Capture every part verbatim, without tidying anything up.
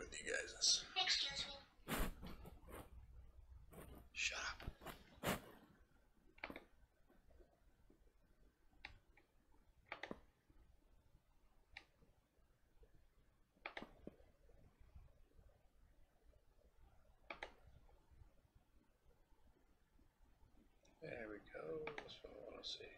with you guys. Excuse me. Shut up. There we go. That's what I want to see.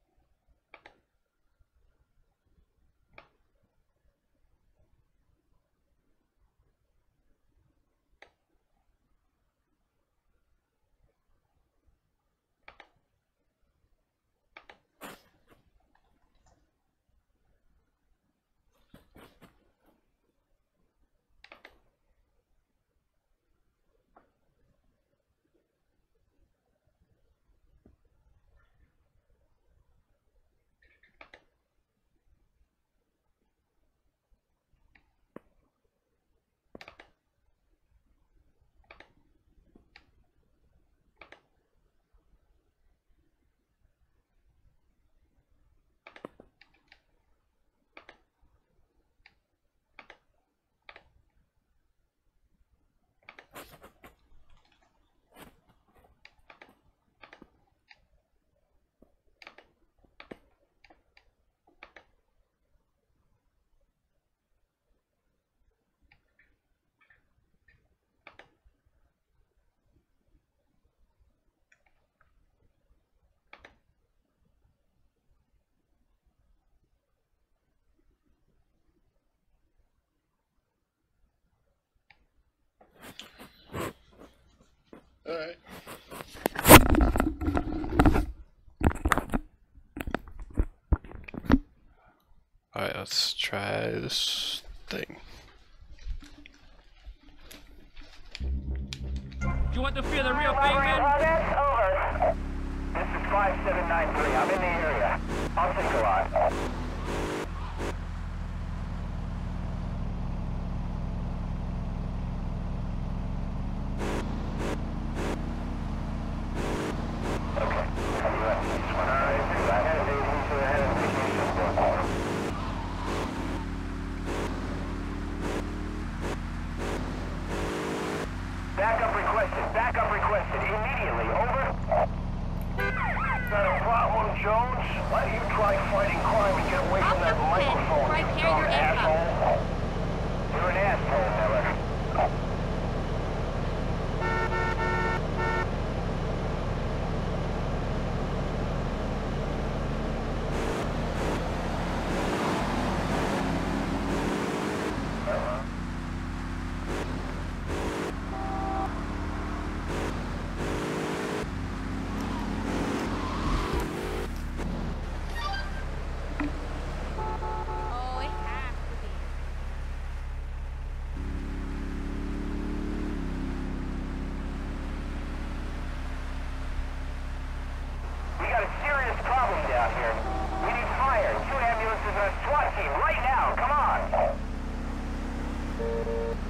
Alright. Alright, let's try this thing. You want to feel the real thing, man? Over. This is five seven nine three. I'm in the area. I'll take a lot. Backup requested. Backup requested. Immediately. Over. Got a problem, Jones? Why do you try fighting crime and get away from that microphone, right you here, dumb your asshole? You're an asshole, Miller. Out here. We need fire. Two ambulances and a SWAT team right now. Come on.